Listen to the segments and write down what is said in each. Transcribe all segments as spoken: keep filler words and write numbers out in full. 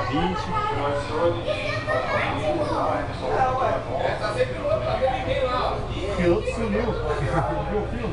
vinte. Tá sem piloto, tá vendo ninguém lá. O piloto sumiu. Viu o filme?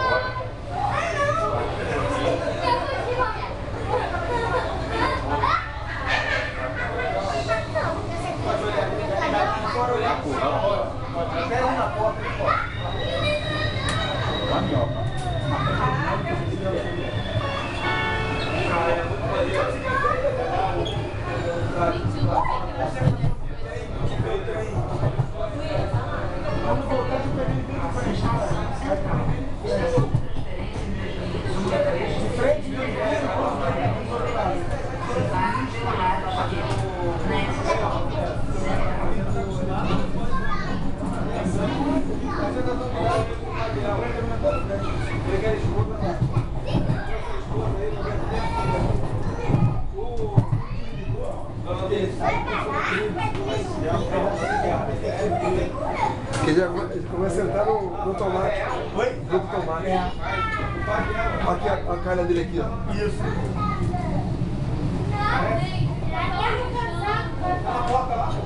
Porque já começa a entrar no, no tomate. Oi? No tomate. É. Aqui a, a calha dele aqui, ó. Isso.